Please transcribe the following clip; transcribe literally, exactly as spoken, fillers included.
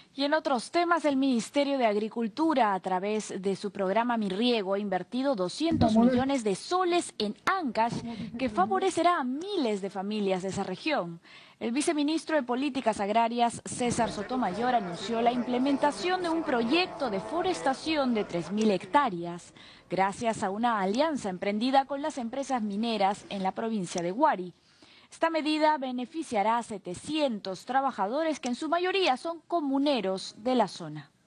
Y en otros temas, el Ministerio de Agricultura, a través de su programa Mi Riego, ha invertido doscientos millones de soles en Ancash, que favorecerá a miles de familias de esa región. El viceministro de Políticas Agrarias, César Sotomayor, anunció la implementación de un proyecto de forestación de tres mil hectáreas, gracias a una alianza emprendida con las empresas mineras en la provincia de Huari. Esta medida beneficiará a setecientos trabajadores que en su mayoría son comuneros de la zona.